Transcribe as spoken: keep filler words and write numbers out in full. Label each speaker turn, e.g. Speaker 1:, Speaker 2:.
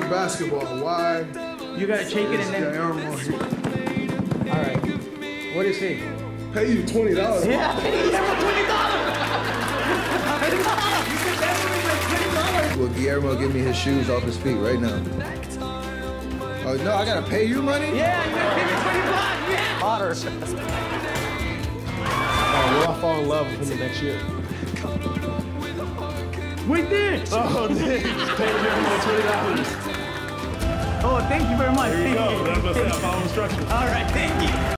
Speaker 1: basketball. Why?
Speaker 2: You gotta shake it and then.
Speaker 1: Guillermo here?
Speaker 2: All right. What is he?
Speaker 1: Pay you twenty dollars.
Speaker 2: Yeah, pay Guillermo twenty dollars. You said that was like twenty dollars.
Speaker 3: Will Guillermo give me his shoes off his feet right now? Oh no, I gotta pay you money?
Speaker 2: Yeah, you gotta pay me twenty bucks. Yeah. Otter.
Speaker 4: Oh, will I fall in love with him next year?
Speaker 2: We did.
Speaker 4: Oh, dang. Pay him twenty dollars.
Speaker 2: Oh, thank you very much.
Speaker 4: There you
Speaker 2: thank
Speaker 4: go.
Speaker 2: You.
Speaker 4: That's what I said. I follow instructions.
Speaker 2: All right, thank you.